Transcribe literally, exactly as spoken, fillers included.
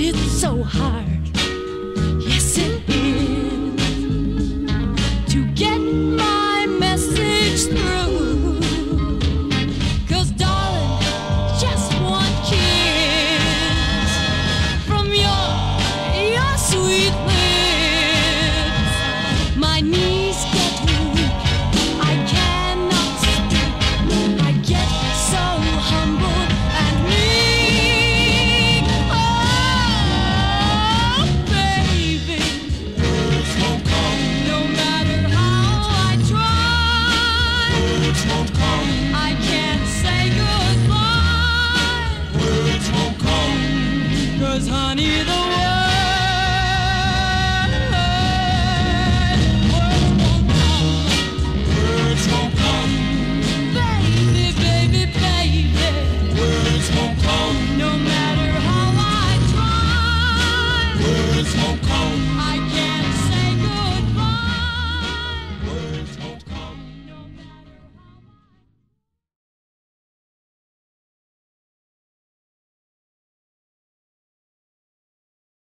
It's so hard, yes it is, to get my message through. 'Cause darling, just one kiss from your, your sweet lips. My knees get weak, I cannot speak, I get so humble and meek. Oh, baby, Words won't come, no matter how I try, words won't come, I can't say goodbye. words won't come. 'Cause honey, the